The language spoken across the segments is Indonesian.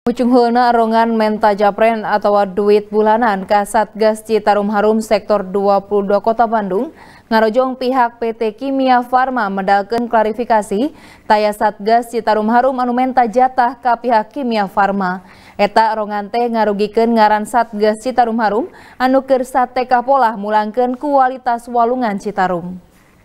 Mucunghulna arongan menta japren atau duit bulanan ka Satgas Citarum Harum Sektor 22 Kota Bandung ngarojong pihak PT Kimia Farma medalkeun klarifikasi taya Satgas Citarum Harum anu menta jatah ka pihak Kimia Farma. Eta arongan teh ngarugikeun ngaran Satgas Citarum Harum anu keur sate kapolah mulangkeun kualitas walungan Citarum.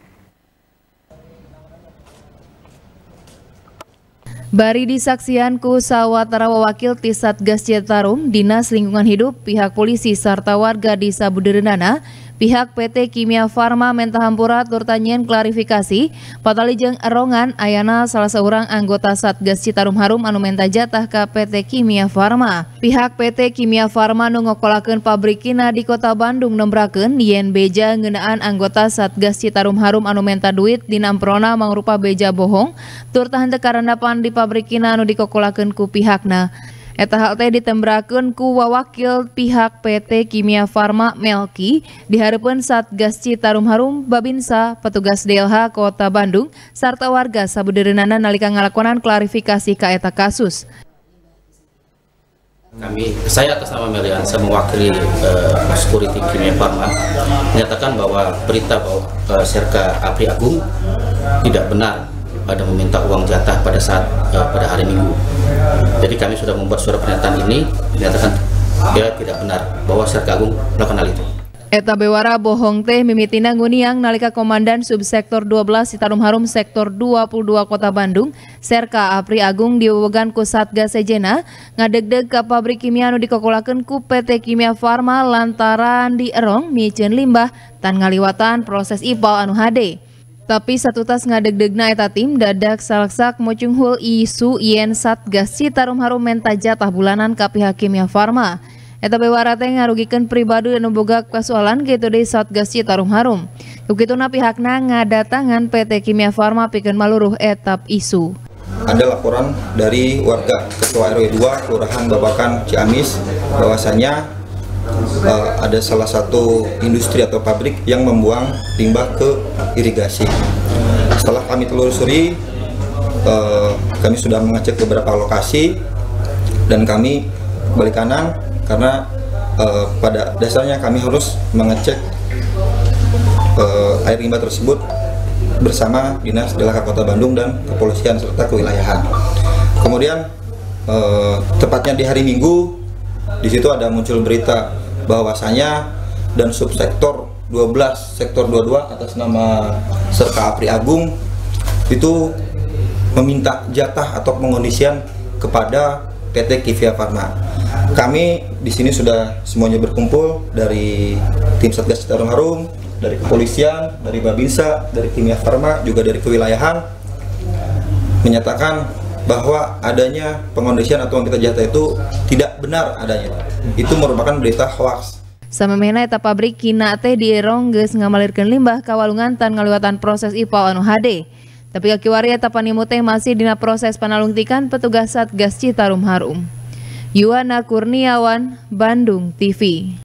Bari disaksian ku sawatara wawakil ti Satgas Citarum, Dinas Lingkungan Hidup, pihak polisi sarta warga di Sabuderenana, pihak PT Kimia Farma menta hampura tur tanyeun klarifikasi patalijeng erongan ayana salah seorang anggota Satgas Citarum Harum anu menta jatah ka PT Kimia Farma. Pihak PT Kimia Farma nu ngokolakeun pabrikina di Kota Bandung nembrakeun yen beja ngeunaan anggota Satgas Citarum Harum anu menta duit dina amprona mangrupa beja bohong tur tah henteu karandapan di pabrikina anu dikokolakeun ku pihakna. Eta hal teh ditembrakeun ku wawakil pihak PT Kimia Farma Melki di hareupeun Satgas Citarum Harum Babinsa, petugas DLH Kota Bandung sarta warga sabudereunana nalika ngalakonan klarifikasi ka eta kasus. Saya atas nama Meliansa mewakili Security Kimia Farma menyatakan bahwa berita bahwa Serka Apri Agung tidak benar pada meminta uang jatah pada hari Minggu. Jadi kami sudah membuat surat pernyataan ini menyatakan dia tidak benar bahwa Serka Agung melakukan hal itu. Eta bewara bohong teh mimitina nguniang nalika Komandan Subsektor 12 Citarum Harum Sektor 22 Kota Bandung Serka Apri Agung diwewegan ku Satgas Sejena ngadegdeg ka pabrik kimia anu dikokolakeun ku PT Kimia Farma lantaran dierong mieceun limbah tan ngaliwatan proses IPAL anu hade. Tapi satu tas ngadegdegna eta tim dadak salaksak mucunghul isu yen Satgas Citarum Harum menta jatah bulanan ka pihak Kimia Farma. Eta bewara teh ngarugikeun pribadi anu boga kasoalan kitu deui Satgas Citarum Harum. Kukituna pihakna ngadatangan PT Kimia Farma pikeun maluruh etap isu. Ada laporan dari warga Ketua RW 2 Kelurahan Babakan Ciamis bahwasanya ada salah satu industri atau pabrik yang membuang limbah ke irigasi. Setelah kami telusuri, kami sudah mengecek beberapa lokasi dan kami balik kanan karena pada dasarnya kami harus mengecek air limbah tersebut bersama Dinas DLH Kota Bandung dan kepolisian serta kewilayahan. Kemudian tepatnya di hari Minggu di situ ada muncul berita bahwasanya dan subsektor 12 sektor 22 atas nama Serka Apri Agung itu meminta jatah atau pengondisian kepada PT Kimia Farma. Kami di sini sudah semuanya berkumpul dari tim Satgas Citarum Harum, dari kepolisian, dari Babinsa, dari Kimia Farma, juga dari kewilayahan menyatakan bahwa adanya pengondisian atau kita jatah itu tidak benar adanya. Itu merupakan berita hoax. Samemehna eta pabrik kina teh dierong geus ngamalirkeun limbah ka walungan tan ngaliwatan proses IPAL anu hade. Tapi kakiwari eta panimu teh masih dina proses panalungtikan petugas Satgas Citarum Harum. Yuwana Kurniawan, Bandung TV.